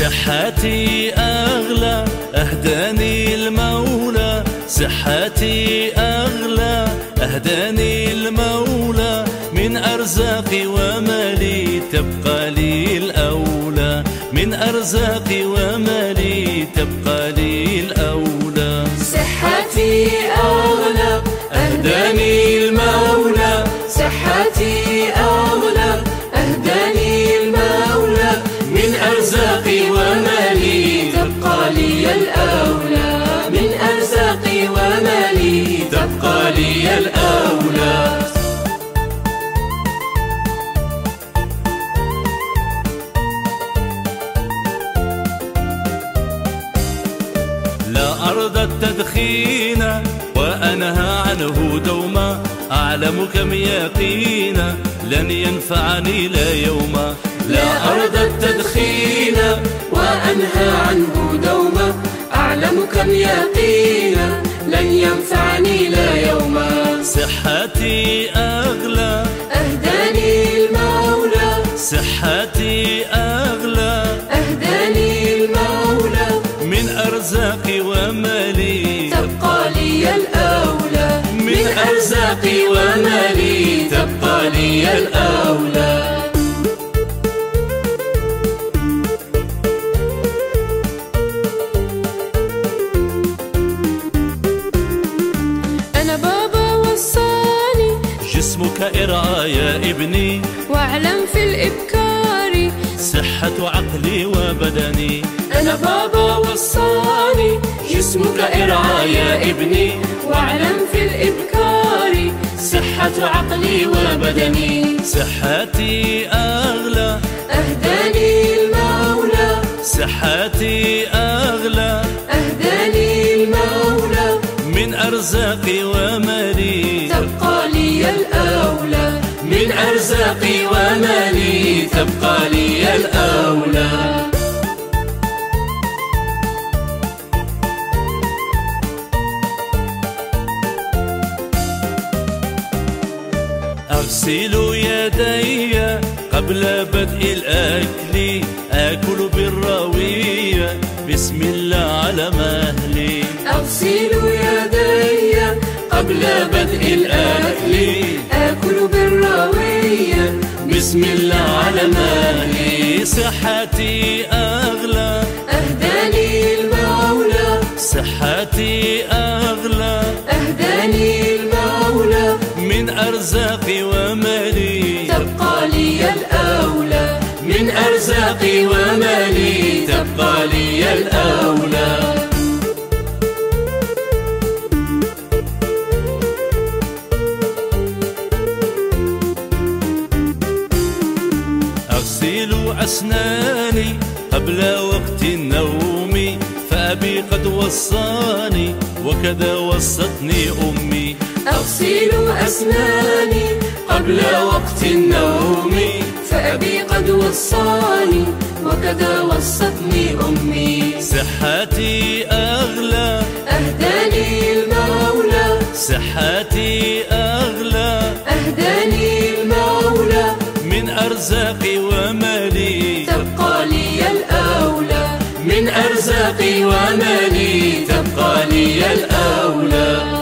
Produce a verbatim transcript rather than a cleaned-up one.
صحتي أغلى أهداني المولى، صحتي أغلى أهداني المولى، من أرزاقي ومالي تبقى لي الأولى، من أرزاقي ومالي تبقى لي الأولى. صحتي أغلى أهداني المولى، صحتي أغلى أهداني المولى، من أرزاقي ومالي تبقى لي الأولى، من أرزاقي ومالي تبقى لي الأولى. لا أرضى التدخين وأنهى عنه دوما، أعلم كم يقينا لن ينفعني لا يوما. لا أرضى التدخين وأنهى عنه دوما، أعلم كم يقينا لن ينفعني لا يوما. صحتي أغلى أهداني المولى، صحتي أغلى أهداني المولى، من أرزاقي ومالي تبقى لي الأولى، من أرزاقي ومالي تبقى لي الأولى. أنا بابا وصاني جسمك ارعى يا ابني، واعلم في الإبكار صحة عقلي وبدني. أنا بابا وصاني جسمك ارعى يا ابني، واعلم في الإبكار صحة عقلي وبدني. صحتي أغلى أهداني المولى، صحتي أغلى أهداني المولى، من أرزاقي ومالي تبقى لي الأولى، من أرزاقي ومالي تبقى لي الأولى. أغسل يدي قبل بدء الأكل، آكل بالروية بسم الله على مهلي. أغسل يدي قبل بدء الأكل، آكل بالروية بسم الله على مهلي. صحتي أغلى أهداني المولى، صحتي أغلى أهداني المولى، من أرزاقي ومالي تبقى لي الأولى، من أرزاقي ومالي تبقى لي الأولى. أغسل أسناني قبل وقت النوم، فأبي قد وصاني وكذا وصتني أمي. أغسل أسناني قبل وقت النوم، فأبي قد وصاني وكذا وصتني أمي. صحتي أغلى أهداني المولى، صحتي أغلى أهداني المولى، من أرزاقي ومالي تبقى لي الأولى، من أرزاقي ومالي تبقى لي الأولى.